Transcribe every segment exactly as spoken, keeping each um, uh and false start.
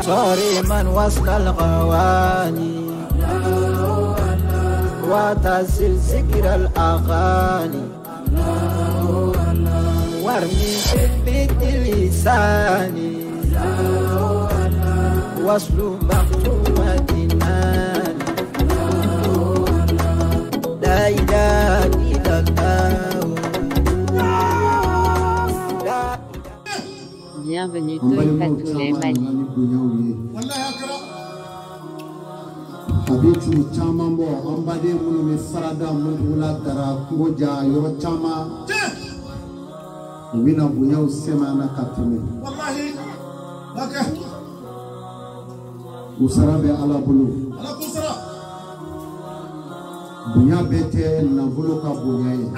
صارما وسط الغواني وتسل ذكر الأغاني وارمي في البيت لساني وصل مكتومة ناني لا إله إلا الله. Bienvenue Toy Fatoulay Mali. Habiti chamambo ambade munu me farada mundula dara ngoja yo chama wina bunya usema na katime wallahi baka usara be ala bulu ala kusara bunya bete na bulu ka bunya yi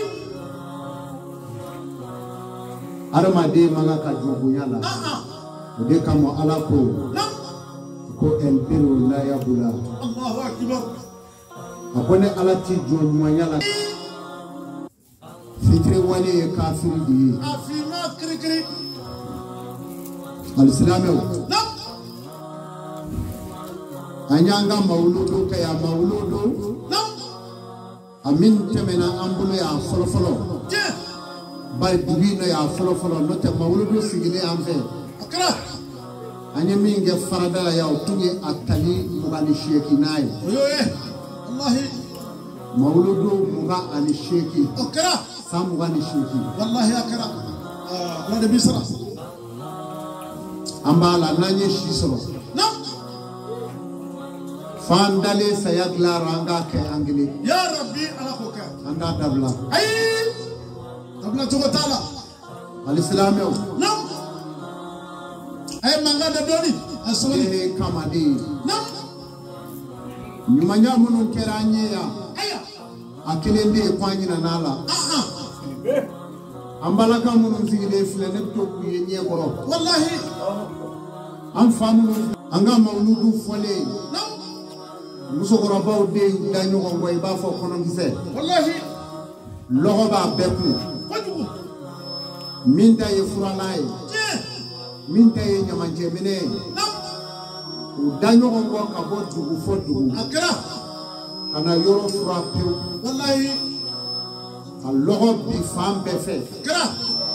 arama de manga ka jo bunya la de kamo ala ko ko el biru la ya bula Allahu akbar akone ala ti jo nyanya la fitri wali kafir di afima kri kri al-islamu nam anyanga mauludu ka ya mauludu nam amin temena ambulo ya folo folo je bal dibino ya folo folo no te mauludu sigile amfe akra anya minge farada ya utunye atali mugani sheki naye oyoe wallahi mauludu muga ani sheki akra sam mugani sheki wallahi akra ah la de bisra ambala nanye shisoro na fandale sayagla ranga ke angili ya rabbi ala khoka anda dabla ay dabla to tala al-islamu na ay manga da doni asoli ne kamadi na nyumanya munu keranye ya aya akilende kwanyi na nala aha ambala ka munu zigide flene to kuyenye goro wallahi am famu anga mauludu fole na muso goro baw de dañu ko ngoy ba fo kono gise wallahi logo ba beku minta ye furalay minta ye nyamanje mene dañu ko ka bo dugu fo dugu akra ana yoro frappe wallahi allogo bi fam be fe akra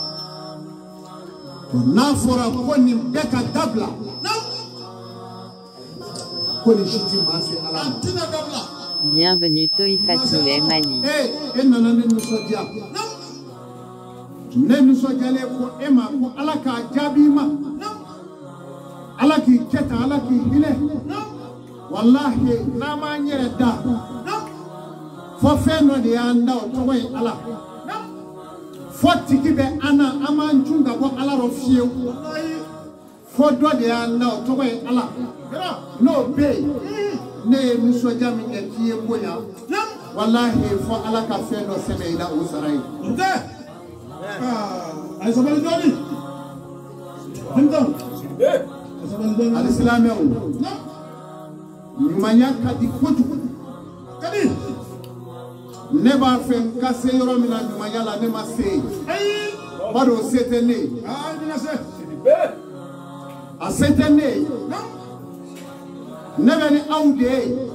na fora ko ni beka dabla na ko ni shiti mase ala antina dabla. Bienvenue Toy Fatoulay Mali. Eh en nana ne so dia ne mi so jale ko ema ko ala ka jabi ma ala ki keta ala ki hile wallahi na ma nyere da fo feno de anda o to way ala fo tiki be ana amanjunga bo ala ro fie fo do de anda o to way ala no be ne mi so jami ne fie boya wallahi fo ala ka feno seme ila usarai ah ay sabal doni hinda al-islamu nyumanya kadi kotu kadi ne ba fen kase yoro mina nyumanya la ne ma se ay bado setene ah dina se be a setene ne beni awde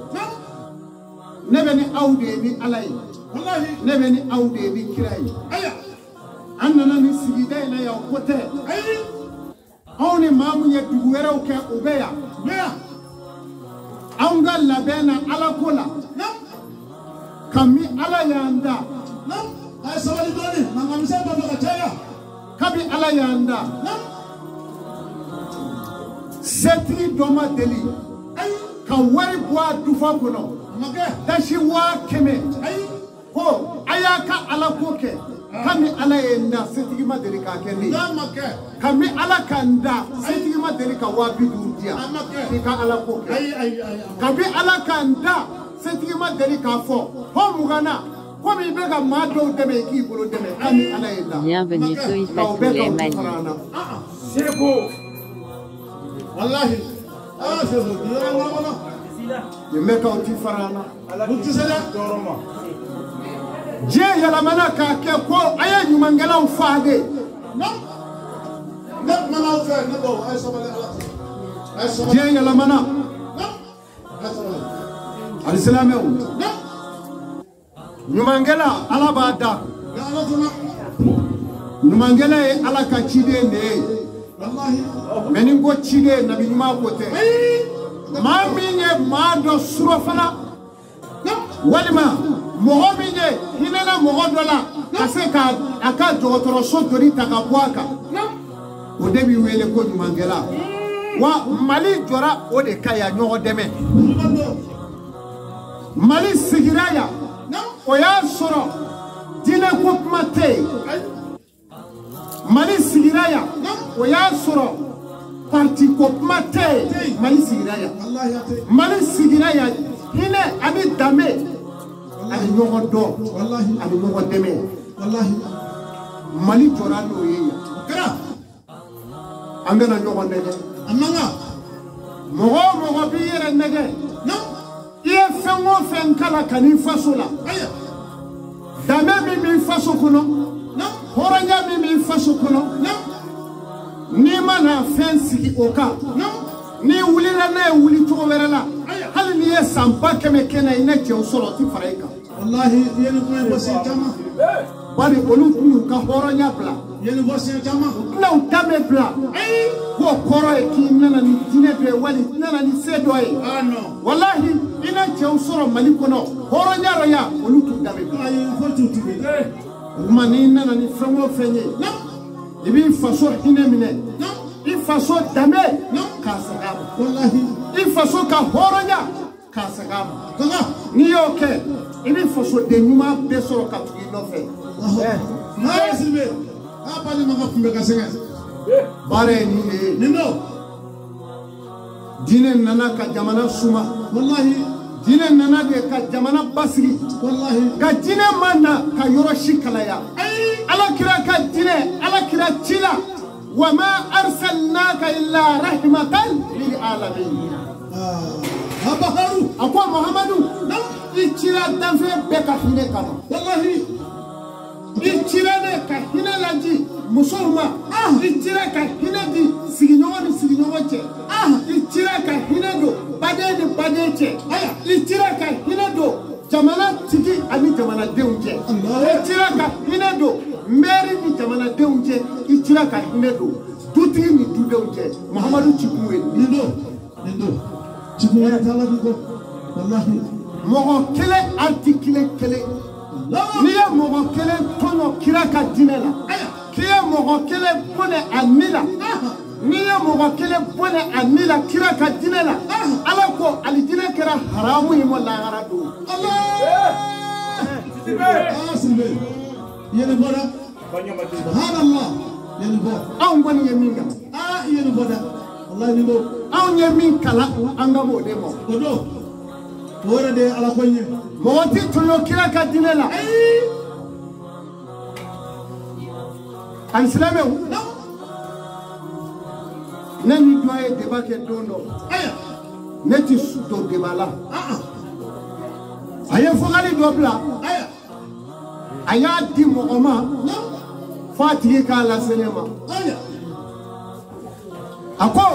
ne beni awde ni alay wallahi ne beni awde ni kirai aya annana ni sigida ina ya kote ay awni mamu ya duwera uke ubeya beya awnga labena ala kola nam kami ala yanda nam ay sawali doni mangamisa baba kataya kabi ala yanda nam setri doma deli ay ka wari bwa dufa kono mage dashi wa keme ay ko ayaka ala koke kami ala yenda setigi madeli ka kendi kami ala kanda setigi madeli ka wabi durdia ka ala ko ay ay ay kami ala kanda setigi madeli ka fo ho mugana ko mi be ga mado deme ki bolo deme kami ala yenda bienvenue Toy Fatoulay Mali seko wallahi ah seko dira ngona ye meka uti farana uti sala doroma je yala mana ka ke ko aya nyumangala ufade no ne mana ufa ne bo ay sabale ala diɲɛ yɛlɛmana alisilamɛw ɲumankɛla Ala b'a da ɲumankɛla ye Ala ka ciden de ye mais ni ko ciden nabi ɲuman ko tɛ maa min ye maa dɔ surɔfana walima mɔgɔ min ye hinɛna mɔgɔ dɔ la ka se ka a ka dɔgɔtɔrɔso joli ta ka bɔ a kan o de b'i wele ko ɲumankɛla wa Mali jɔra o de ka ya ɲɔgɔn dɛmɛ Mali sigira yan o y'a sɔrɔ diinɛ ko kuma tɛ yen Mali sigira yan o y'a sɔrɔ parti ko kuma tɛ yen Mali sigira yan Mali sigira yan hinɛ ani danbe ani ɲɔgɔn dɔn ani ɲɔgɔn dɛmɛ Mali jɔra n'o ye yan an bɛna ɲɔgɔn nɛgɛ mɔgɔ o mɔgɔ b'i yɛrɛ nɛgɛ i ye fɛn o fɛn kala ka n'i faso la danbe min b'i faso kɔnɔ hɔrɔnya min b'i faso kɔnɔ n'i mana fɛn sigi o kan n'i wulila n'a ye wuli cogo wɛrɛ la hali n'i ye san ba kɛmɛ kɛ na i na cɛw sɔrɔ o tɛ fara i kan bari olu tun y'u ka hɔrɔnya bila n'aw danbe bila k'o kɔrɔ ye k'i nana ni diinɛ dɔ ye wali i nana ni se dɔ ye walahi i na cɛw sɔrɔ Mali kɔnɔ hɔrɔnya dɔ ya olu t'u danbe bila o tuma n'i nana ni fɛn o fɛn ye i b'i faso hinɛ minɛ i faso danbe k'a segin a ma i faso ka hɔrɔnya k'a segin a ma n'i y'o kɛ i bɛ fasoden ɲuman bɛɛ sɔrɔ ka tugu i nɔfɛ baara ye nin de ye diinɛ nana ka jamana suma diinɛ nana de ka jamana basigi ka diinɛ ma na ka yɔrɔ si kalaya Alakira ka diinɛ Alakira ci la wa ma arsalnaka illa rahmatan lil alamin a ko Muhamadu i cira danfɛn bɛɛ ka hinɛ kama i cira ne ka hinɛ laji musow ma i cira ka hinɛ di sigiɲɔgɔn ni sigiɲɔgɔn cɛ i cira ka hinɛ don baden ni baden cɛ i cira ka hinɛ don jamana tigi ani jamanadenw cɛ i cira ka hinɛ don maire ni jamanadenw cɛ i cira ka hinɛ don dutigi ni dudenw cɛ Muhamadu ci kun ye nin don nin don ci kun wɛrɛ t'Ala bi kɔ wallahi mɔgɔ kelen article kelen n'i ye mɔgɔ kelen tɔɲɔ kira ka diinɛ la k'i ye mɔgɔ kelen bɔnɛ a ni la n'i ye mɔgɔ kelen bɔnɛ a ni la kira ka diinɛ la Ala ko alijinɛ kɛra haramu ye ma lahara don yɛlɛ bɔra subhanallah yɛlɛ bɔ anw kɔni ye min kalan yɛlɛ bɔ dɛ wallahi nin don anw ye min kalan an ka b'o de ma o don o yɛrɛ de ye Ala ko ye mɔgɔ tɛ tɔɲɔ kira ka diinɛ la alisilamɛw ne ni dɔ ye débat kɛ don dɔ ne ti don débat la a ye fɔgali dɔ bila a y'a di mɔgɔ ma fo a tigi k'a lase ne ma a ko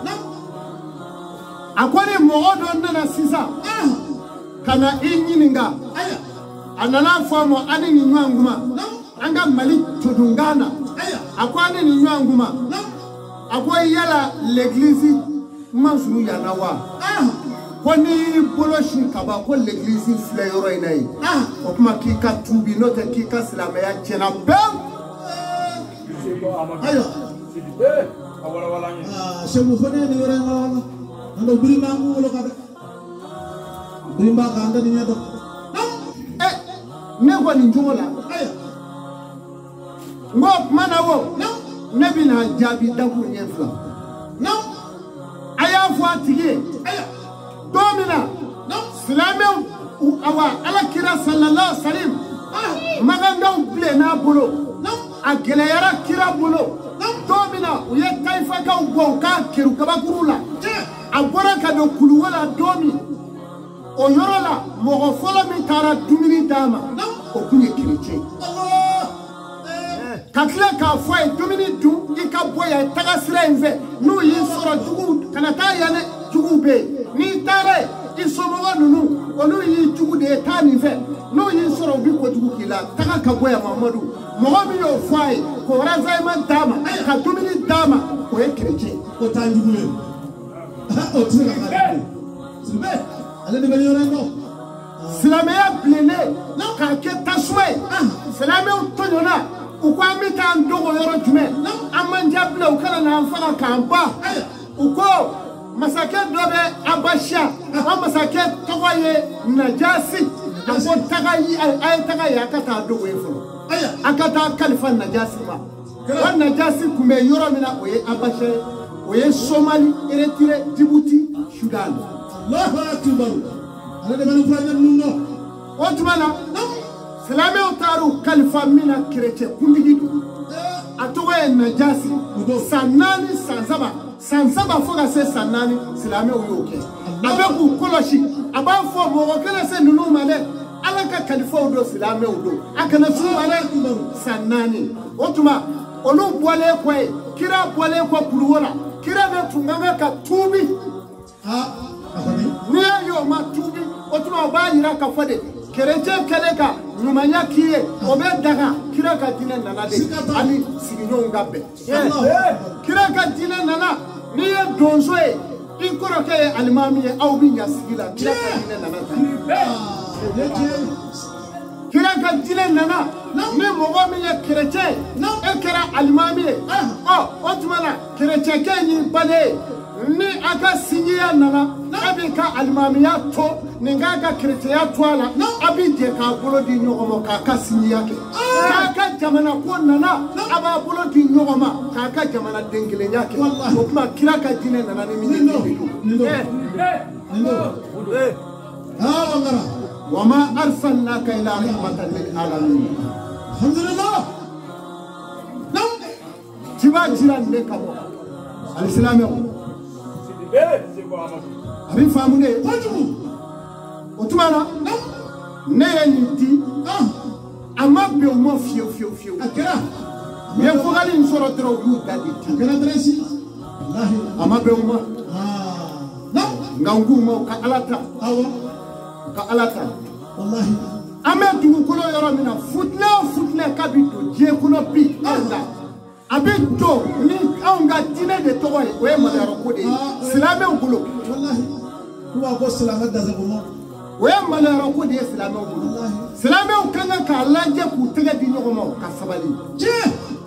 a ko ni mɔgɔ dɔ nana sisan ka na i ɲininka a nana fɔ a ma an ni nin ɲɔgɔn kuma an ka Mali todunkan na a ko an ni nin ɲɔgɔn kuma a ko yala l'église masuru yanna wa ko n'i bolo sin ka ban ko l'église filɛ yɔrɔ in na ye o kuma k'i ka tuubi n'o tɛ k'i ka silamɛya tiɲɛna pewu ayiwa sɛmu fɔ ne ye nin yɔrɔ in walawala n'o tɛ biri m'an kunkolo kan dɛ biri b'a kan an tɛ nin ɲɛ dɔn ne ko nin cogo la n ko kuma na wo ne bɛna jaabi dakun ɲɛ fila a y'a fɔ a tigi ye don min na silamɛw awa Alakira sallallahu alaihi wa sallam magandaw bilenna bolo a gɛlɛyara kira bolo don min na u ye Tayifakaw bɔ u ka keru kabakuru la a bɔra ka don kuluwo la don min o yɔrɔ la mɔgɔ fɔlɔ min taara dumuni d'a ma o kun ye chrétien Kakle ka foi domini du ika boya taga sira inve nu yi soro jugu kanata yane jugu be ni tare isomo nunu onu yi jugu de tani ve nu yi soro bi ko jugu kila taga ka boya Muhammadu mo mi yo foi ko raza ma dama ka domini dama ko e chrétien ko tan jugu le o tira ka sibe ale de beli yorano Silamea blene ka ke taswe Silamea tonyona ukwa mita ndogo yoro jume amanja bla ukala na mfaka kamba uko masake dobe abasha ama masake towaye najasi abo tagayi ay tagayi akata dogo yefo akata kalifa najasi ma wa najasi kume yoro mina oye abasha oye Somali Eritrea Djibouti Sudan Allahu akbar ale de bani fanya nuno otumana Silame otaru kalifa mina chrétien kundigidu atowe najasi sanani sanzaba sanzaba foga se sanani silame uyoke abeku koloshi abafo mo kele se nunu male alaka kalifa odo silame odo akana su male sanani otuma onu bole kwe kira bole kwa puluwona kira be tunganga ka tubi ha afani ni ayo ma tubi otuma ba yira ka fode chrétien keleka numanya kiye obe daga kira ka dine nana de ani siginyo ngabe kira ka dine nana ni ye donzo e inkoro ke alimami e au binya sigila kira ka dine nana kira ka dine nana ni mogo mi ye chrétien e kira alimami e oh otumana chrétien ke ni bale ni aka sinyiya nana abi ka alimamiya to ninga ka chrétien to ala abi je ka bolo di nyogomo ka ka sinyiya ke ka ka jamana ko nana aba bolo di nyogoma ka ka jamana dengile nyake o kuma kira ka dine nana ni mi ni eh eh ha wangara wama arsalnaka ila rahmatan lil alamin alhamdulillah nam tiba jiran ne ka bo alislamé Abi famune wajibu otumana ne yiti ama be mo fio fio fio akira me ko gali nsoro tro yu dadi akira dresi wallahi ama be mo ah no ngangu mo ka alata awa ka alata wallahi ame dugu kono yoro mina futna futna kabito je kuno bi anda abito ni aunga dine de toy we mo daro ko de silame ugulo wallahi huwa ko silama da zabumo we mo daro ko de silame ugulo silame ukanga ka lanje ku tege di nyogomo ka sabali je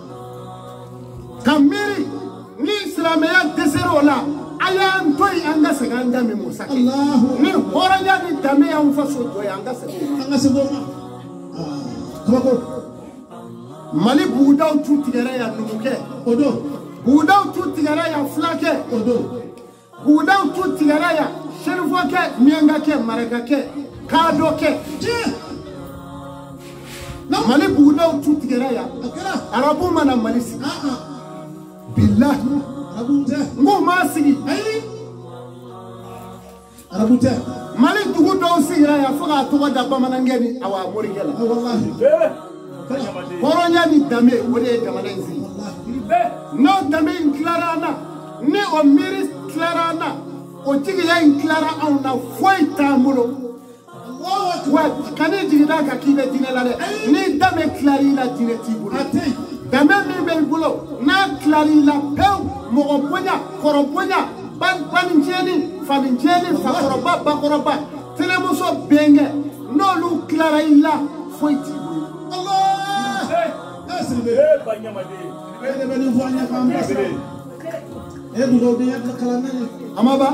kamiri ni silame ya desero la aya ntoy anga seganda mi musake allah ni horanya ni dame ya mfaso do ya anga segoma anga segoma ah koko Mali budaw tu tigara ya numuke odo budaw tu tigara ya flake odo budaw tu tigara ya sherfoke miangake maragake kadoke je Mali budaw tu tigara ya akira arabu mana malisi ah ah billahi arabute ngo masigi ai arabute Mali dugu do sigira ya foga to da bamanangeni awa morigela ah wallahi horonya ni dame wode jamana nzi no dame inclarana ne o miri clarana o jigi ya inclara on na foi tamulo wa kane jigi da ka kibe dine la de ni dame clari la dine tibulo ate dame mi be bulo na clari la pew mo ko ponya koro ponya ban ban njeni fami njeni fa koroba ba koroba telemuso benge no lu clara illa foi tibulo Allah Esribe eh banyamade de beni voanya kambasa e dugo de yak kala nani amaba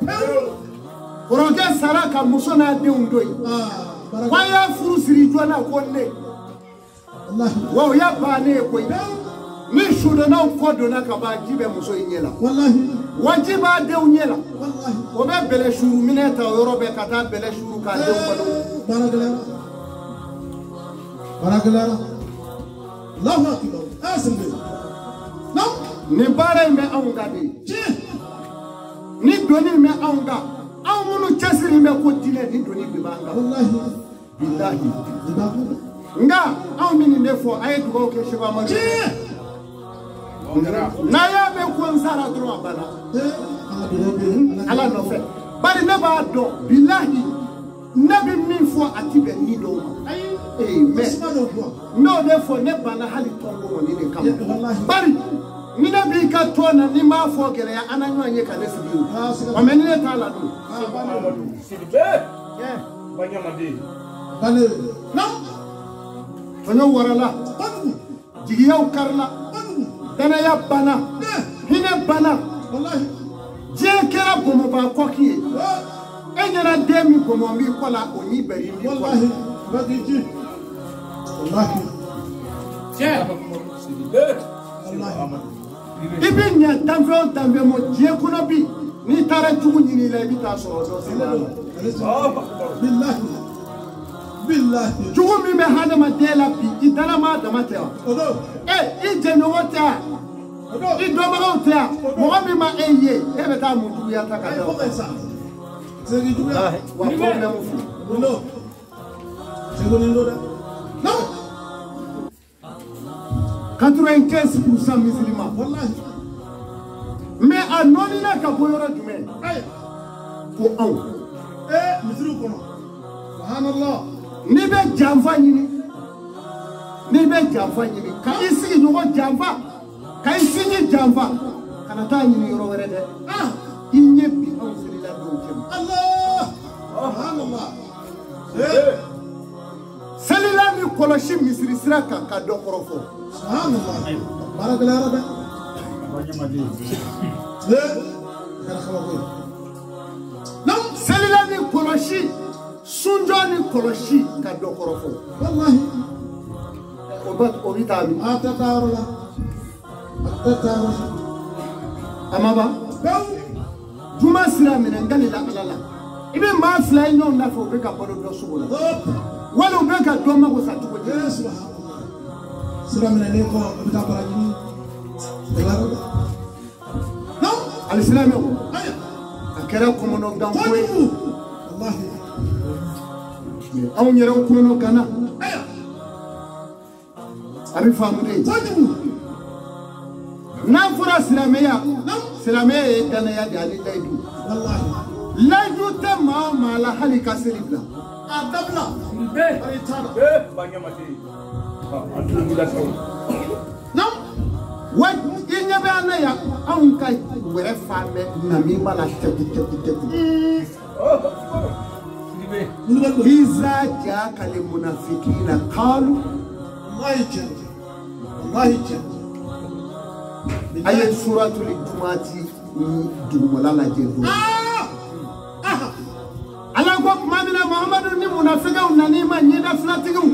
oroke saraka musona de undoi ah baraka waya furu siri jona konne Allah wa ya bane ko ni shudo na ko do na ka ba jibe muso inyela wallahi wajiba de unyela wallahi o be bele shuru mineta yorobe kata bele shuru ka de balo baragala baragala Allahu akbar Esribe no ni bare me anga de je ni doni me anga awunu chesiri me ko dile ni doni be banga wallahi billahi dibaku nga aw mini ne fo ay dugo ke sheba ma na ya be ko nsara dro bana ala no fe bari ne ba do billahi nabi min fo atibe ni do eh me no ne fo ne bana hali tongo ni ne kam bari ni nabi ka tona ni ma fo gere ya ananyo anye ka ne sibi o me ni ta la do sibi eh banyamade bale no onyo warala jigiyaw karla dana ya bana hine bana wallahi je kera bomo ba kokiye enyara demi bomo mi kola oni beri mi wallahi bagiji wallahi je wallahi ibi nya tamfe tambe mo je kuno bi ni tara jugu nyini la bi ta so do billahi billahi jugu mi me hada ma dela bi idana ma da mate eh i je no wota i do ma wota mo mi ma eye e be ta mu jugu ya ta ka do c'est que jugu ya wa problème fu no c'est que no da no quatre-vingt-quinze pour cent musulmans wallahi mais a nonina ka boyoro jume ko on eh misru kono subhanallah ni be janfa nyini ni be janfa nyini ka isi nyogo janfa ka isi ni janfa kana ta nyini yoro were de ah inye bi on sirila do jem Allah subhanallah eh salila ni koloshi misri sira ka ka do korofo subhanallah barakala rabba banyamadi eh kana khawago non salila ni koloshi sunjoni koloshi ka do korofo wallahi obat obitabi atatarola atatarola amaba juma sira mena ngali la alala ibe ma fly nyon na fo be ka bodo do sugola wala be ka do ma ko sa tuko yesu sira mena ne ko obita barajini delaro no alislam ko akera ko mono ganko wallahi aw ñero ko no kana abi famude na fura silameya silameya dana ya dali laydu wallahi laydu tamma ma la halika silibla adabla be ari tara be banyamati alhamdulillah no wa inya be anaya an kai were fame na mi bala tebu tebu tebu إذا جاءك المنافقين قالوا الله يجزي الله يجزي أي سورة الجمعة دوما لا جدو على قوم ما من محمد ني منافقا ونني ما نيدا فلاتيغو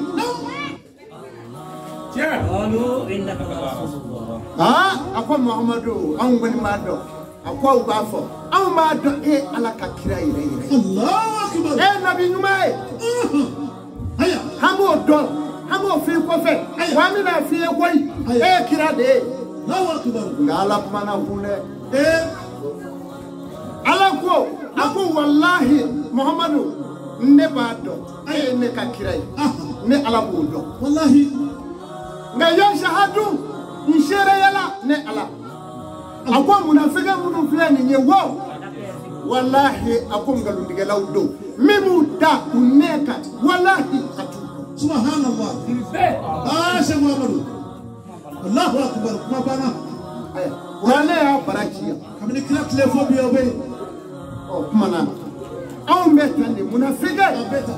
قالوا إنك رسول الله آه أكو محمد أو من ما دو akwa ubafo aw ma do e ala ka kira ire ire Allahu akbar e nabi nyumae haya hamo do hamo fi ko fe wa mi na fi e koy e kira de Allahu akbar ngala mana hune e ala ko ako wallahi muhammadu ne ba do e ne ka kira ne ala bo do wallahi nga yo shahadu inshere yala ne ala akwa munafika munu fulani nye wo wallahi akum galundige lawdo mimu da uneka wallahi atu subhanallah ah sheikh muhammad Allahu akbar kuma bana aya wala ya barakiya kamni kila telefon bi obe oh kuma na aw metande munafika beta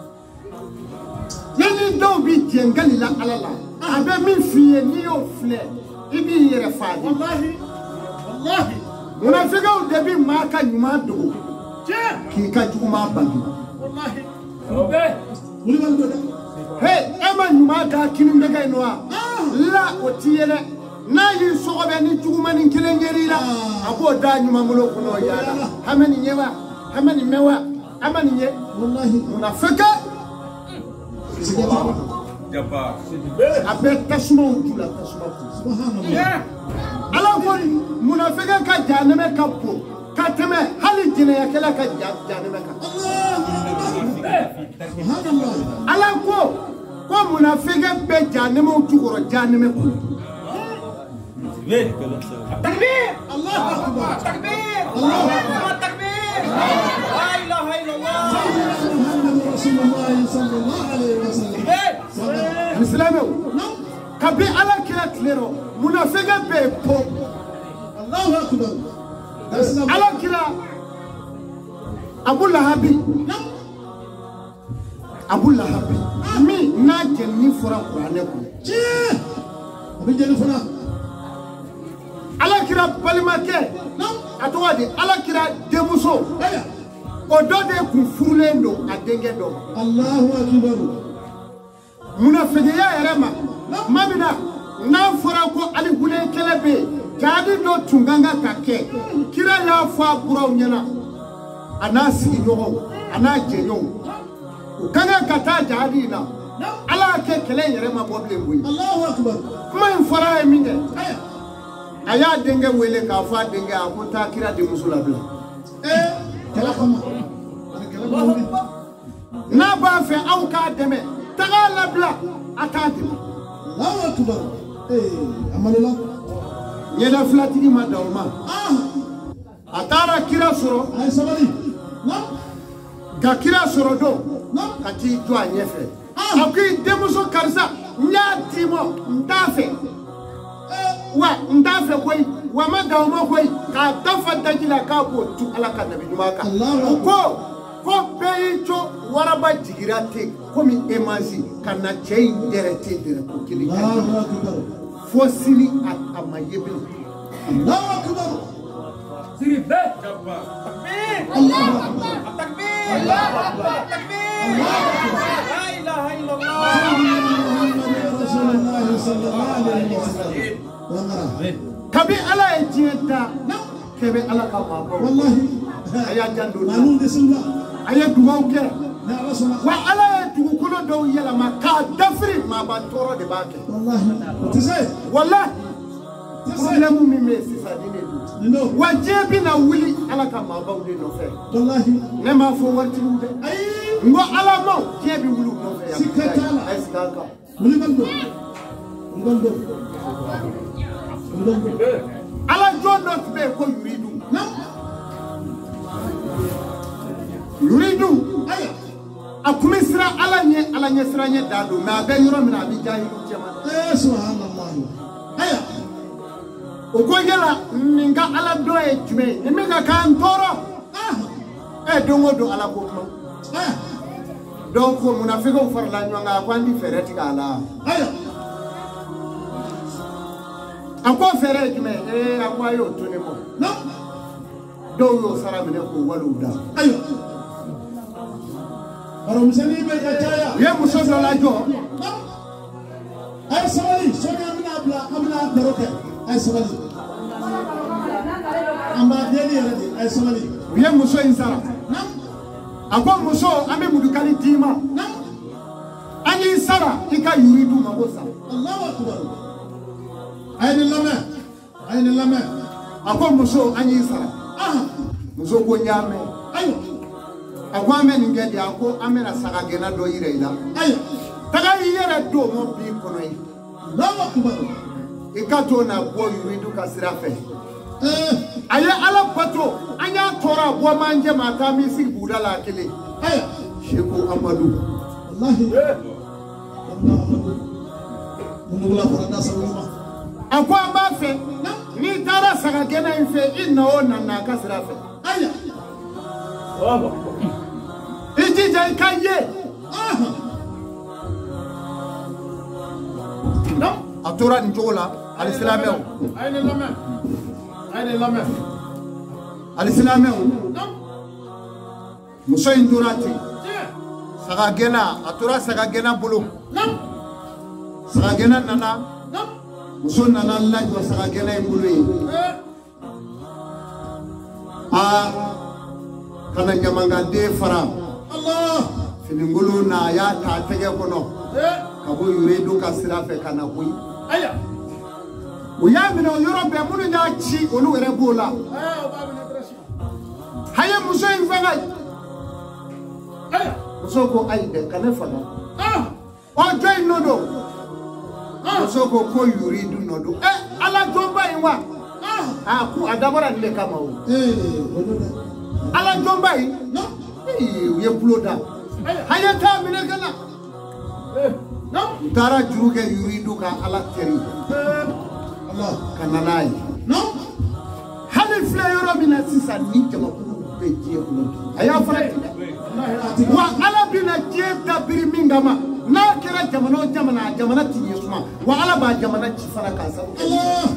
yani do bi jengali la alala abe min fiye ni yo fle ibi yere fa wallahi wallahi munafika udebi maka nyuma dogo ki ka juma bangi wallahi obe uli bando hey ema nyuma da kinin daga inwa la otiyele na yi sogobe ni juma ni kilengeri la abo da nyuma mulo kuno yala hamani nyewa hamani mewa amani nye wallahi munafika jaba abe tasuma utula tasuma subhanallah ala ko munafika ka janeme ka po kateme hali jine yakela ka janeme ka subhanallah ala ko ko ko munafike be janeme tukoro janeme ko takbir Allahu akbar takbir Allahu akbar takbir la ilaha illallah Muhammadur rasulullah sallallahu alaihi wasallam islamu kabi ala kira klero munafike be po Allahu akbar ala kira Abu Lahabi Abu Lahabi mi na jenni fura Qur'an ko ci abi jenni fura ala kira balimake atowadi ala kira demuso o do de ku furlendo adenge do Allahu akbar munafike ya yarema mabina na fura ko ali hule kelebe jadi do tunganga kake kira ya fa buraw nyana anasi yoho anaje yo ukanga kata jadi na ala ke kele yarema problem wi Allahu akbar kuma in fara minge aya denge wele ka fa denge akuta kira de musula bla eh kala kama na ba fe au ka deme tagala bla atati Allahu akbar eh amalula yeda flatini ma dawma ah atara kira soro ay sabali no ga kira soro do no ati do anyefe akui demuso karza nya timo ndafe wa ndafe koy wa ma dawma koy ka dafa dajila ka ko tu ala ka nabi jumaka ko ko beito waraba jigirate komi emazi kana chei derete dere ko kili Allahu akbar fosili at amayebe Allahu akbar Siri be takbir Allahu akbar takbir Allahu akbar takbir la ilaha illallah Muhammadur rasulullah sallallahu alaihi wasallam kabi ala ejeta kebe ala ka baba wallahi aya jando nanun de sunna aya duwa ke na rasulullah wa ala duwa kulo do yela ma ka dafri ma ba toro de bake wallahi tise wallahi problème mi me sisa dine du no wajebi na wuli ala ka ma ba de no fe wallahi ne ma fo warti wude ay ngo ala mo jebi wulu no fe ya sikatala ay sikaka muli bando muli bando ala jondo be ko yuridu na yuridu aya akumisra ala nye ala nye sra nye dado na be yoro mi na bi jahilu jema eh subhanallah aya ogo yela ninga ala do e jume emi ka kan toro ah e dongo do ala ko kuma aya donc munafika ufarla nyanga kwandi fereti kala aya akwa fere jume e akwa yo tuni mo no do yo sara mine ko walu da ayo aro misani be ka chaya ye muso do la jo ay sabali so ni amna bla amna daroke ay sabali amba deli radi ay sabali ye muso insara nam akwa muso ame mudukali dima nam ani sara ika yuridu mabosa Allahu akbar ay ni lama ay ni lama akwa muso ani sara ah muso ko nyame ayo akwa ame ngedi ako ame na saka gena do yire ila ayo taga yere do mo bi kono yi Allahu akbar ikato na bo yuridu kasira fe eh aye ala patro anya tora bo manje mata mi sig budala kele ayo sheku amadu wallahi Allahu akbar munugula farada sallallahu akwa ba fe ni tara saka gena infe inna ona na kasira fe aya Baba ijija ikaye ah no atora njola alislameo ay ni lama ay ni lama alislameo no muso indurati yeah saka gena atora saka gena bulu no saka gena nana no muso nana lajo saka gena bulu yi eh ah kana nyamanga de fara Allah finingulu na ya ta tege kono eh kabo yuridu kasira fe kana hui aya uya mina yoro be munu nya chi onu were bola eh o babu na dressma haye muso infanga aya muso ko ai de kana fana ah ojo inodo so ko ko yuridu nodo eh ala jomba inwa ah ku adabara nle kama o eh ala jomba yi no eh ye bloda hayata minekana eh no tara juruge yuridu ka ala teri Allah kananai no hali fleur mina sisa ni jama ku be je ko aya fara wa ala bina je tabiri mingama na kira jamano jamana jamana tiye kuma wa ala ba jamana ci fara ka sa Allah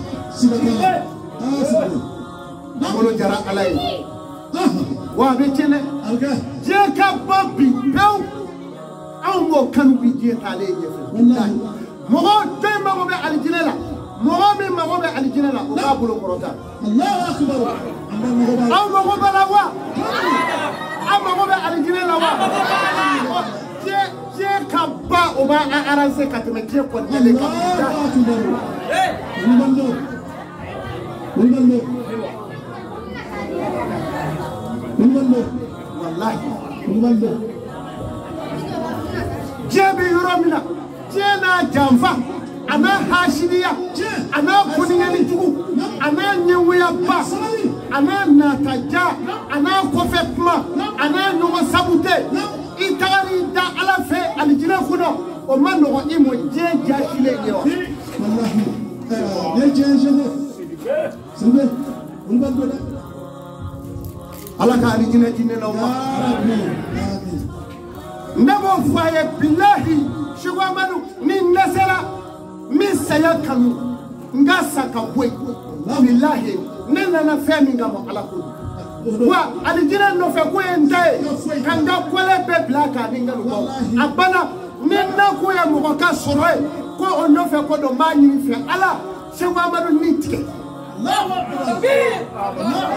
subhanahu namolo jara ala yi wa be cene je ka babi pew an mo kan bi je tale je wallahi mo de ma mo be aljinela mo be ma mo be aljinela o ba bulo korota Allahu akbar aw mo ko bala wa aw mo be aljinela wa je je ka ba o ba aranse ka te me je ko tele ka eh ngando ngando ngando wallahi ngando je bi yoromina je na jamfa ana hashidiya ana kuniyani jugu ana nyeweya ba ana nataja ana kofetma ana nyoma sabute itari da ala fe alijina kuno o mano imo je jashile yo wallahi je je je sube ngando ala ka alijina jinne no ma ndabo faye billahi shugamanu ni nasara min saya kanu ngasa ka boy billahi nena na femi ngamo ala ko wa alijina no fe ko entai kanga kwele be blaka ninga no abana nena ko ya mo ka soro ko on no fe ko do mani fe ala shugamanu ni tike Allahu akbar Allahu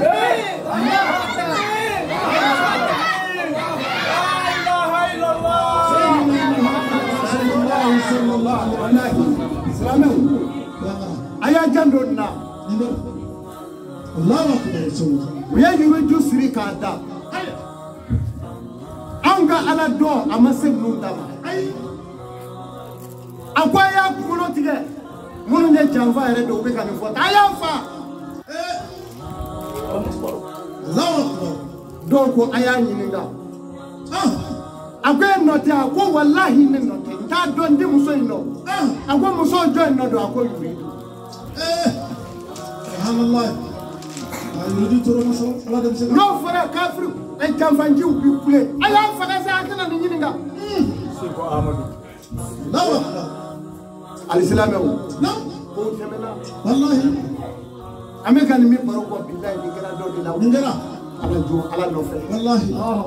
sallallahu alaihi wasallam aya jando na Allahu akbar we you do siri kada anga ala do amase nundama akwa ya kuno tige munu ne jamva ere do be kan fo aya fa Allahu akbar do ko aya nyininga ah agwe note akwo wallahi ne note ta do ndi muso ino agwo muso join no do akwo yuri eh subhanallah ayudi toro muso ala dem se no fara kafir e jamfanji ubi kule aya faga sa akana ni nyinga siko amadu lawa alislam o no ko temela wallahi ameka ni mi baro ko billahi ni gara do di law ngara ala jo ala no fe wallahi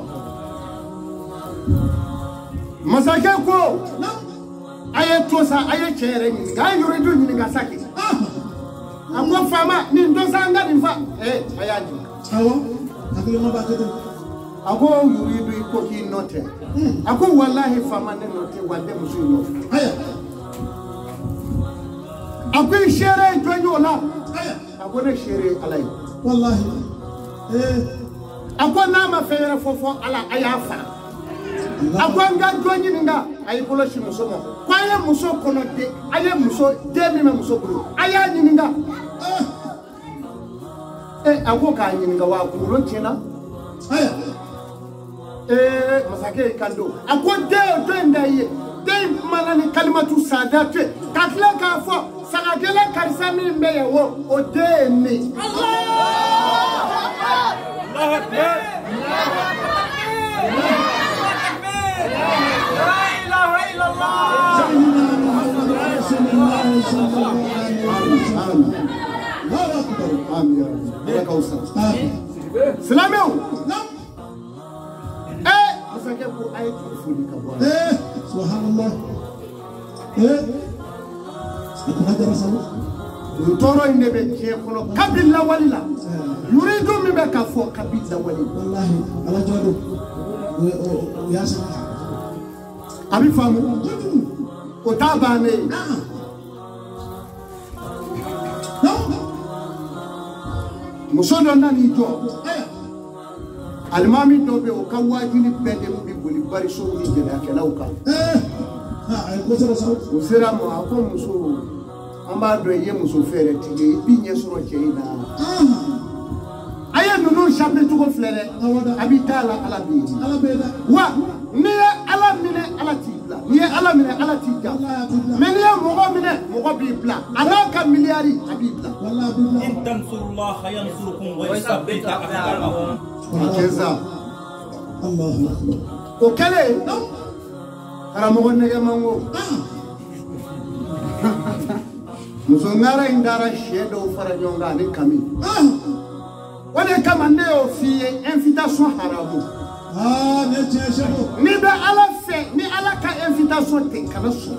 masake ko aye tosa aye chere ni ga yore do ni ga sake akwa fama ni ndosa ngani fa eh ayaji awo akile ma bakete ako yuri do ko ki note ako wallahi fama ne note wande musu no aya ako shere jonyo la aya ako ne shere alai wallahi eh ako na ma fere fofo ala ayafa akwanga joni ninga ay bolo shi muso mo kwaye muso kono de aye muso de mi me muso bulu aya ninga eh ago ka ninga wa kulo chena aya eh masake kando ako de to ndaye de manani kalimatu sadatu katla ka fo sagagele karisami mbeye wo o de ni Allah Allah akbar La ilaha illallah Salameu eh masake ko ay fuli ka bo eh subhanallah eh akana rasul toro inde be je kono kabilla walla yuridu mi be ka fo kabilla walla wallahi ala jodo ya sa abi famu o tabane no musono nani jo almami dobe o kawajini bende mu bi boli bari so ni jena kala o ka eh o sera mo a ko muso an b'a dɔn i ye muso fɛrɛ tigɛ i b'i ɲɛ sɔrɔ cɛ in na a ye ninnu chaper cogo filɛ dɛ a b'i da la ala b'i wa n'i ye ala minɛ ala t'i bila n'i ye ala minɛ ala t'i ja mais n'i ye mɔgɔ minɛ mɔgɔ b'i bila a n'a ka miliyari a b'i bila in tansurullaha yansurkum wa yusabbit aqdamakum c'est ça o kɛlen karamɔgɔ nɛgɛman ko muso ŋara in dara sɛ dɔw fara ɲɔgɔn kan ani kami o de kama ne y'o f'i ye invitation haramu ni bɛ ala fɛ ni ala ka invitation tɛ kana sɔn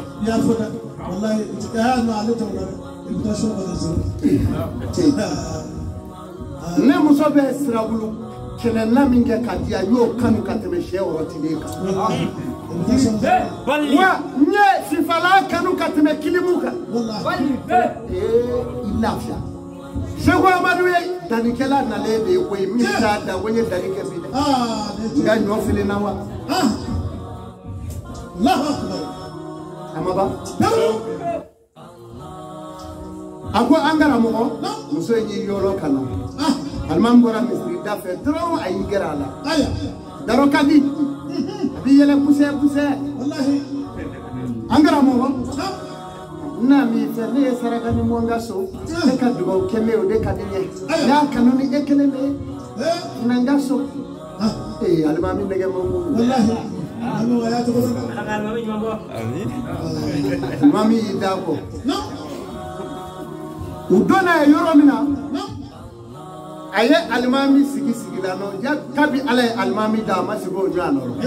ne muso bɛ sirabulu kɛlɛla min kɛ ka di a y'o kanu ka tɛmɛ sɛ wɔrɔtilen kan wa n ye fifala kanu ka tɛmɛ kilimu kan i lafiya Seko Amadu ye danikɛla nalen de ye koyi min t'a da ko n ye dani kɛ bi dɛ n ka ɲɔ fili na wa a ma ban a ko an karamɔgɔ muso in y'i yɔrɔ ka na alimami bɔra misiri da fɛ dɔrɔn a y'i gɛrɛ a la daro ka di a b'i yɛlɛ pusɛ pusɛ an karamɔgɔ n'a m'i fɛ ne ye saraka ni mɔ n ka so ne ka dugawu kɛ ne o de ka di n ye n y'a kanu ni e kelen de ye na n ka so ee alimami nɛgɛ ma mun alimami y'i da kɔ u donna ye yɔrɔ min na a ye alimami sigi sigi la nɔ ja kabi ala ye alimami da a ma sigi o ɲɔgɔn nɔrɔ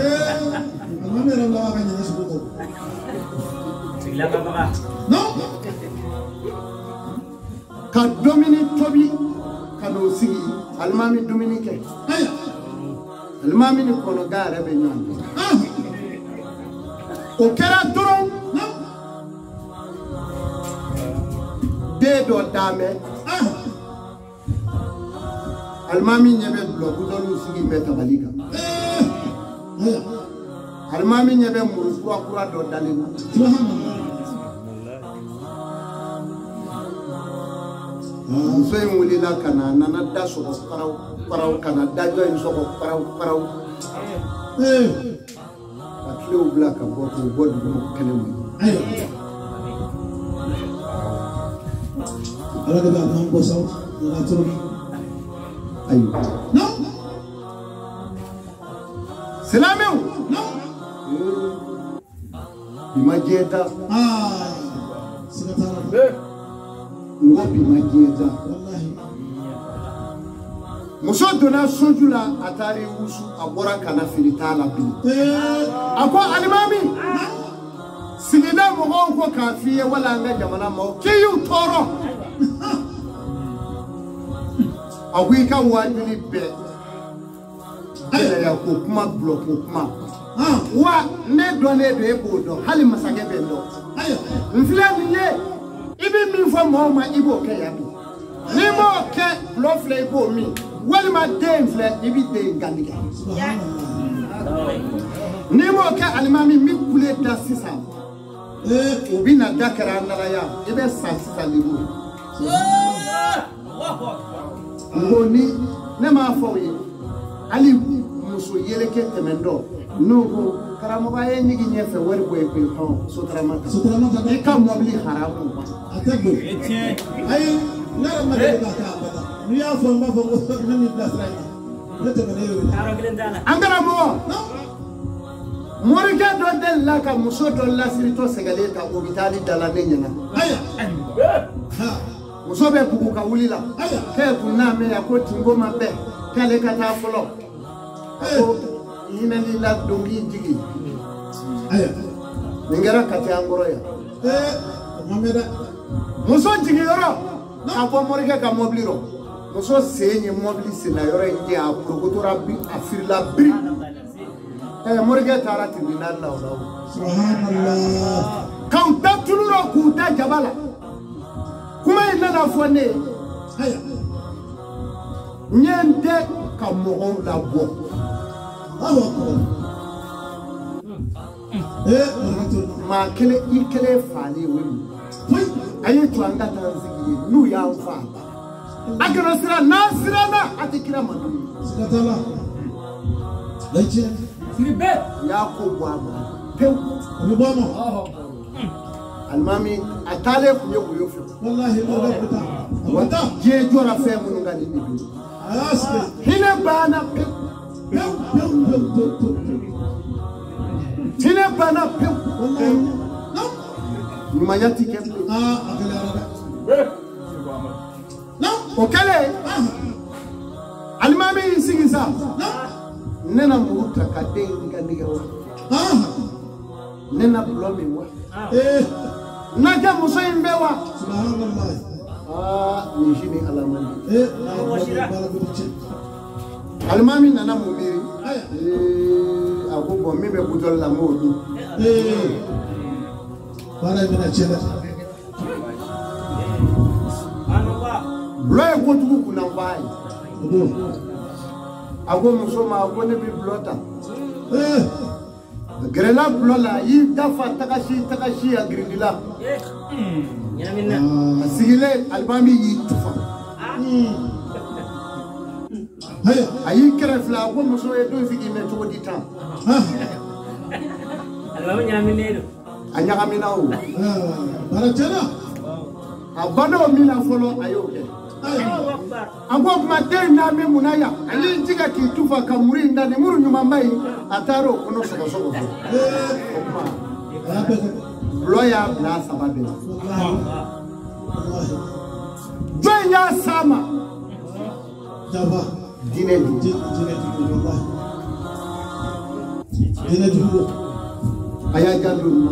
ka dumuni tobi ka n'o sigi alimami dumuni kɛ alimami ni kɔnɔga yɛrɛ bɛ ɲɔgɔn o kɛra dɔrɔn den dɔ d'a mɛ alimami ɲɛ bɛ bulɔku dɔw sigi bɛ tabali kan alimami ɲɛ bɛ muru kura kura dɔ dalen na muso in wulila ka na a nana da sɔgɔ paraw paraw ka na dajɔ in sɔgɔ paraw paraw ka tilew bila ka bɔ k'u bɔ dugu kɛnɛ ma ala ka b'an bɔ sa nana toro ayiwa silamɛw bi ma diɲɛ ta siga t'a la n ko bi ma diɲɛ ta muso donna soju la a taara i wusu a bɔra ka na fili t'a la bilen a ko alimami sigida mɔgɔw ko k'a f'i ye wala an ka jamana ma k'i y'u tɔɔrɔ a ko i ka waajuli bɛɛ gɛlɛya ko kuma bulɔ ko kuma wa ne dɔnnen don e b'o dɔn hali masakɛ bɛ n dɔn n filɛ nin ye i bɛ min fɔ mɔgɔw ma i b'o kɛ yan bi n'i m'o kɛ bulɔ filɛ i b'o min walima den filɛ i bɛ den gandigɛ n'i m'o kɛ alimami min kule da sisan o bɛ na da kɛra naraya i bɛ sa sisan de b'o n ko ni ne m'a fɔ o ye hali muso yeleke tɛmɛntɔ n'o ko karamɔgɔ ye ɲigi ɲɛfɛ wari bɔ ye koyi hɔn sotarama kan i ka mɔbili haramu a tɛ gbɔ ayi ne yɛrɛ ma deli ka kɛ a bada n'i y'a fɔ n b'a fɔ ko ne m'i bilasira ne tɛmɛ ne y'o ye an karamɔgɔ morikɛ dɔ delila ka muso dɔ lasiritɔ sɛgɛlen ta o bɛ taa ni dala ne ɲɛna muso bɛ bugu ka wuli la k'e kun n'a mɛn yan ko tinko ma bɛn k'ale ka taa fɔlɔ a ko hinɛli la dɔnkili jigi nin kɛra kati an kɔrɔ yan muso jigiyɔrɔ k'a fɔ morikɛ ka mɔbili rɔ muso sen ye mɔbili senna yɔrɔ in jɛ a porokotora a firila biri ɛ morikɛ taara tribunal la o la o k'aw da tulu rɔ k'u da jaba la kuma in nana fɔ ne ye n ye n tɛ ka mɔgɔw labɔ Eh, ma kele I kele fali wemi. Aye tu anga tanzigi nu ya ufa. Agana sira na sira na atikira manu. Sikatala. Leche. Siribe. Ya ko bwama. Peu. Rubama. Almami atale kunyo kuyofu. Wallahi wala buta. Wata je jora fe munu ngani nibi. Asbe. Hine bana peu. Peu peu peu peu. Hine bana peu. Wallahi. No. Mayati kepu. Ah, akala rada. No. Okale. Almami sigisa. No. Nena muruta kadeng kandigawa. Ah. Nena blomi wa. Eh. Naja muso imbewa. Subhanallah. Ah, ni shini alamani. Eh, bala buta. Almami nana mumiri. Aya. Eh, agogo mime budol la modi. Eh. Bala mina chela. Bloye kotuku kuna mbai. Odo. Ago muso ma ago ne bi blota. Eh. Grela blola yi dafa takashi takashi ya grindila. Sigile albami yi tufa. Haya. Ayi kerefla ago muso e do sigi me to di tan. Ah. Almami nyaminedo. Anyaka minawo. Ah, bala chela. Abado mina folo ayoke. Ago mate na me munaya. Ali jiga ki tufa kamuri ndani muru nyuma mai ataro kono soko soko. Eh. Apa ke? Bloya na sababe. Wallahi. Wallahi. Joya sama. Jaba. Dine di. Dine di wallahi. Dine di lo. Aya jaduna.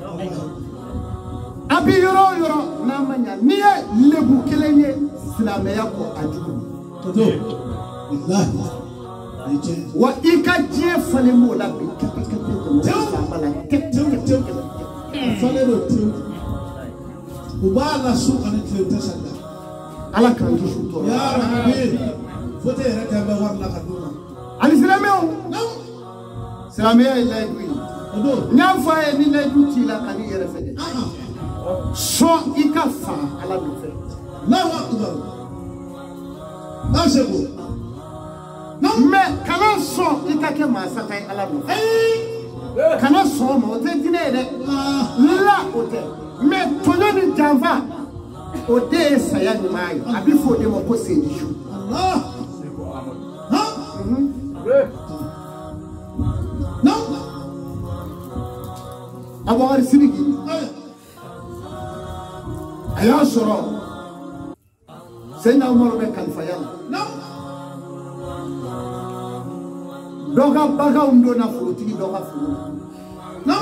Abi yoro yoro namanya niye lebu kelenye silameya ko ajubu. Odo. Wallahi. Leche. Wa ikaje fale mo la bi kapika te bala tek tek tek. Fale do tu. Ubala su kan tu tasalla. Ala kan tu to. Ya rabbi. Fote reka ba warla kaduna. Ali silameo. No. Silameya ila ibi. Odo. Nyafa e ni la duti la kali yere fede. Ah. So ikafa ala do fe. Allahu akbar. Asebo. No me kana so ikake masaka ala do fe. Kana so mo te dinere. Ah. La ote. Me tonyo ni java. Ode saya ni mai. Abi fo de mo ko sejiju. Allah. Ha? No. Awari sinigi. Aya soro. Seyna Umar be khalifa yalla. No. Doga baga undo na fruti doga furu. No.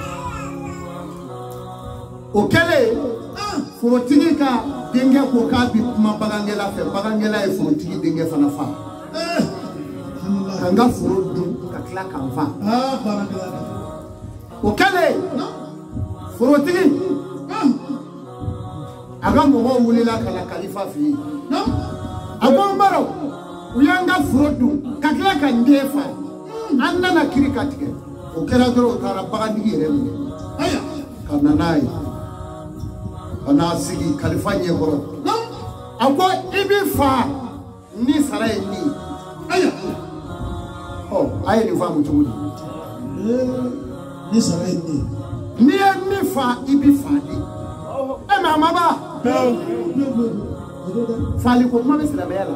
Okele fruti ka denge ko ka bi kuma bagangela fe bagangela e fruti denge fana fa. Eh. Allah. Kanga furu du ka kla kan fa. Ah, barakallah. Okele No. fruti Ah. aga mo wulila kala khalifa fi. No. Abo mbaro uyanga frudu ka kla kan defa. Anna na kirikatike. Okela dro tara bagandigi reme. Aya. Kana nai. Kana sigi khalifa nye horo. No. Ako ibi fa ni sarai ni. Aya. Oh, aye ni fa mutudi. Eh. Ni sarai ni. Ni ni fa ibi fa ni. Eh mama ba. Fali ko mama sila bela.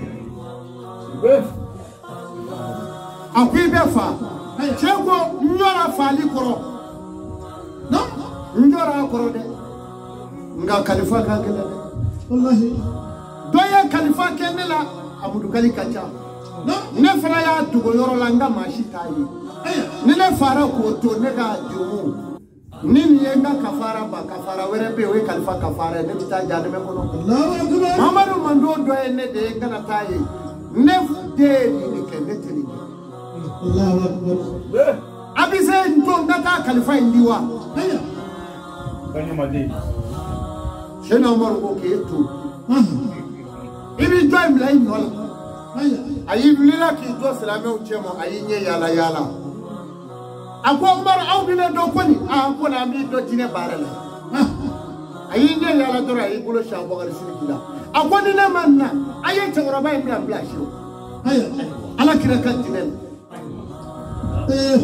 Ako ibi fa. Chego nyora fali koro. No. Nyora koro de. Nga khalifa ka kele. Wallahi. Doya khalifa kenela abudu kali kacha. No. Ne fara ya dugo yoro la nga mashi tayi. Aya. Ni ne fara ko to ne ga jumu. Ni ni nga kafara ba kafara were be we khalifa kafara ne bita jane me kono. Allahu akbar. Mamadu mando do ne de ngana tayi. Ne de ni ni ke ne teni. Allahu akbar. Abise nto ngata khalifa indiwa. Aya. Banyamade. Shena Umar ko ke to. Ah. Ibi joy mla inyola. Aya. Ayi lila ki do salame o chemo ayi nye yala yala. ako Umar aw bina do koni a ko na mi do jine barala ayi ne yala dora ayi bolo sha bogal sirikila ako ni na manna ayi tawra bay bla bla shi ayi ala kira kan jine eh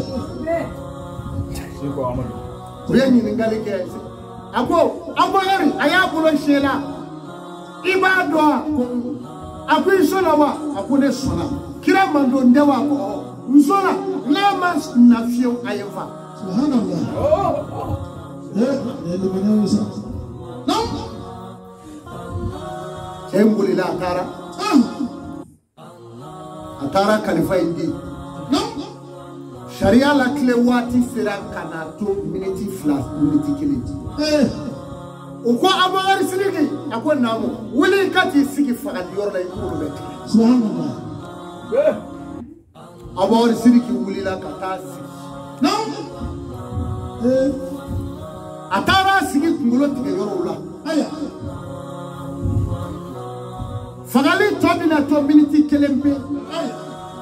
siko amadu Reni ningali ke ako abo yari aya bolo shela ibado akwi sona wa akune sona kira mando ndewa ko nsona lama na fio ayefa subhanallah eh ele menyo sa no tembuli la akara akara khalifa indi no sharia la clé wati sera kana to minute flash minute kile eh uko abagari siliki ako namo wuli kati sigi fagal yor lay ko be subhanallah eh abagari siliki wuli la kata sigi no eh atara sigi ngulo tige yor la aya fagali to bina to minute kelembe aya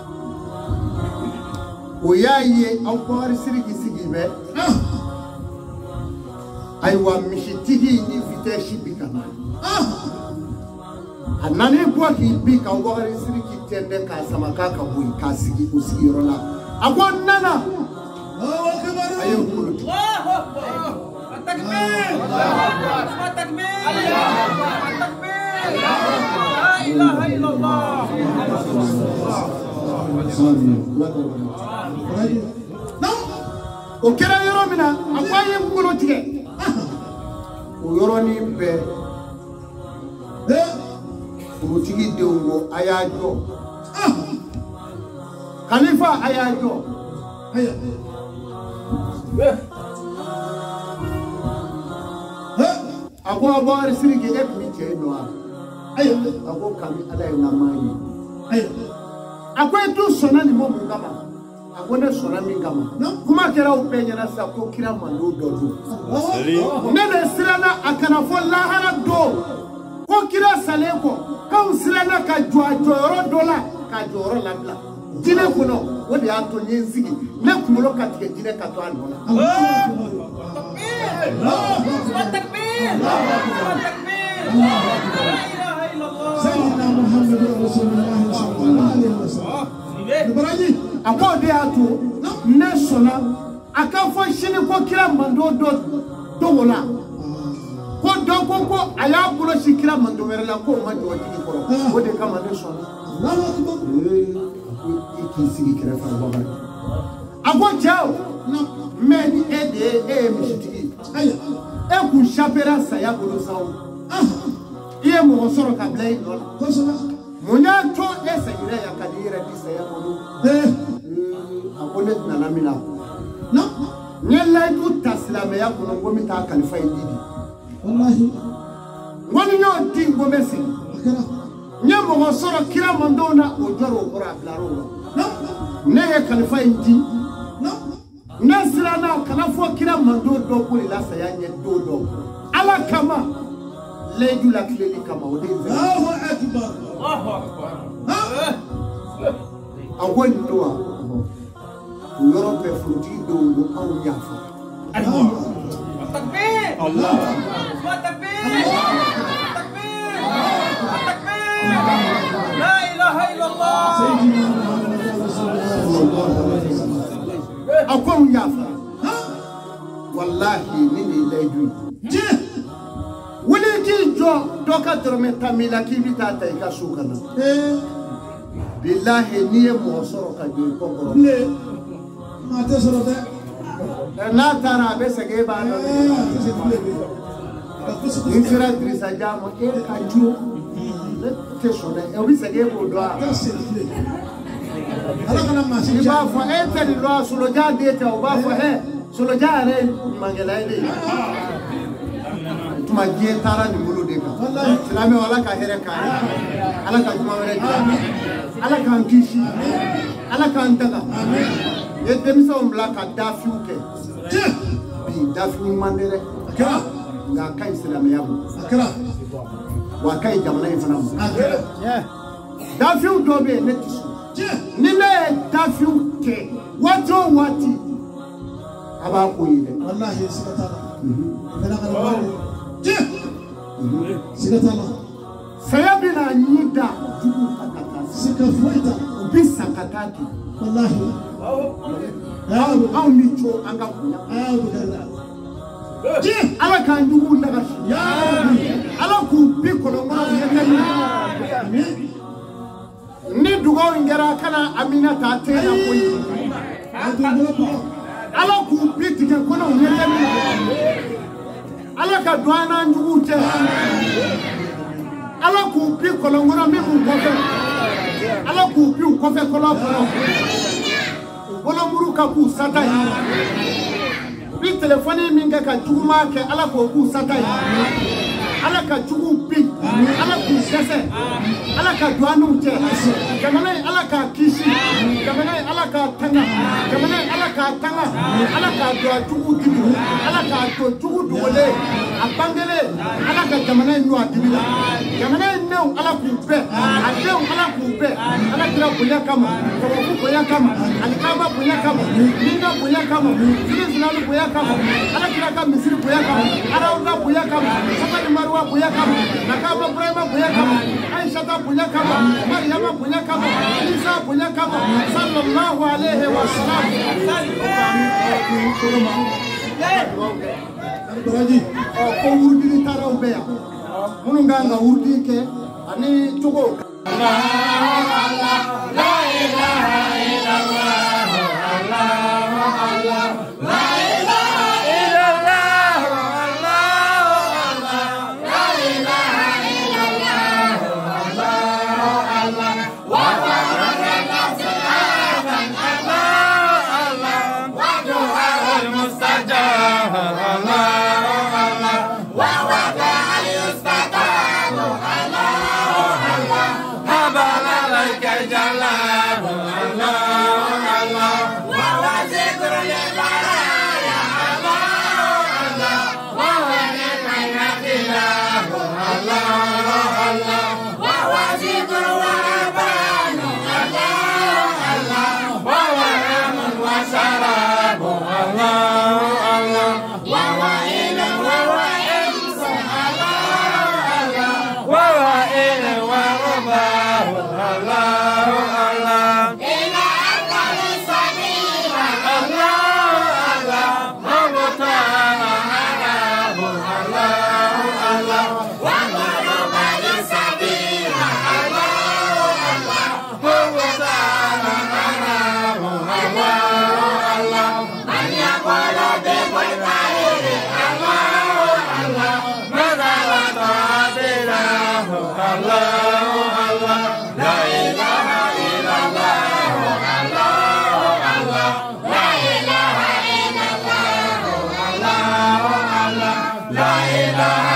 oyaye abagari siliki sigi be aywa mishitigi ni viteshi bikana ah anani kwa kibika ngori siriki tende ka samaka ka bui kasigi usigi rola akwa nana Allahu akbar ayo kulu Allahu akbar takbir Allahu akbar takbir Allahu akbar takbir la ilaha illallah o kera yoro mina akwa yimkulo tige Uyoroni be eh urutigi deungo ayajo ah khalifa ayajo aya eh eh ako abari sirigi epi cheno aya ako kami ada na mani aya ako etu sona ni mo ngama akone sona mingama kuma kera upenya na sa ko kira mando dodo nene sirana akana fo lahara do ko kira saleko ka usirana ka jwa joro dola ka joro labla dine kuno wodi ato nyenzigi ne kumulo ka tige dine ka to andola takbir takbir takbir la ilaha illallah sayyidina muhammadur rasulullah sallallahu alaihi wasallam ibrahim ako de ato ne sona akafo shini ko kira mando do dogola ko do ko ko aya bulo shikira mando merela ko ma do tigi ko o de kama ne sona Allahu akbar eh iki sigi kira fa baba ako jao no meni ede e mishitigi aya e ku chapera saya bulo sawo ah iye mo soro ka blay no ko sona munya to esa ira ya kadira disa ya bulo eh akone nana mina no nyela tu taslame ya kuno ngomi ta khalifa indidi wallahi wani yo dingo mesi akara nyamo go soro kira mandona ojoro ora blaro no ne ya khalifa indi no nasira na kana fo kira mando do kuli la sayanye do do ala kama leju la kleli kama ode Allahu akbar Allahu akbar ha awon doa Europe fruti dongo au yafa Allah takbir Allah takbir takbir takbir la ilaha illallah sayyidina muhammad sallallahu alaihi wasallam akon yafa wallahi nini leju je wuli ki jo doka dorme tamila ki bitata ka sukana eh billahi niye mo soro ka jo ko ko mate soro de na tara be sege ba no ni sira drisa jamo e ka jo te sone e obi sege bo do ala kana ma si ba fo e te di lo sulo ja de te o ba fo he sulo ja re mangela ile tuma je tara ni bulu de ka wallahi salame wala ka here ka ala ka tuma wala ala ka nkishi ala ka ntaga amen e demisa ombla ka dafiu ke bi dafiu mandere akara nga kai salame yabo akara wa kai jamana ifana akara yeah dafiu dobe netisu ni ne dafiu ke wato wati aba ko yi de wallahi sikatala kana kana je sikatala saya bina nyida jugu akata sikafuita bisa kataki wallahi au au micho anga kuya au bidala je ala kan jugu ndaga ya ala ku bi kolongo yekani ni dugo ngera kana amina ta te ya koyi ala ku bi tige kono yekani ala ka duana jugu te ala ku bi kolongo na mi ku kofe ala ku bi kofe kolongo wala muru ka ku sata yi bi telefoni minga ka juguma ke ala ko ku sata yi ala ka jugu bi ala ku sese ala ka duanu te jamana ala ka kishi jamana ala ka tanga jamana ala ka tanga ala ka dua jugu dibu ala ka to jugu duwole abangele ala ka jamana nyu adibila jamana ne ala ku be ade ala ku be ala kira bunya kama ko ku bunya kama alikaba bunya kama ninga bunya kama zile zinalu bunya kama ala kira ka misiri bunya kama ala uda bunya kama sabali marwa bunya kama nakaba brema bunya kama aisha ta bunya kama maryama bunya kama isa bunya kama sallallahu alaihi wasallam baraji ko wurdi taraw be ya munu nganga wurdi ke ani tugo Allah Allah la ilaha illallah Allah Allah la ilaha illallah Allah la ilaha illallah Allah Allah wa ta'ala subhanan Allah Allah wa du'a al mustajab Allah Allah wa wada al yustajab Allah Allah habala lak jalal Allah Allah wa wazikr lil baraya Allah Allah wa ni'mat ilah Allah Allah wa wazikr wa ban Allah Allah wa aman wa sharab Allah Allah wa wa'il wa wa'il Allah Allah wa wa'il wa rabah Allah Allah ila Allah sabila Allah Allah mawtana Allah Allah Allah wa rabbil sabila Allah Allah mawtana Allah Allah man yaqulu bi qawli Allah Allah madala ta'ala Allah Allah la ilaha illallah Allah Allah la ilaha illallah Allah Allah la ilaha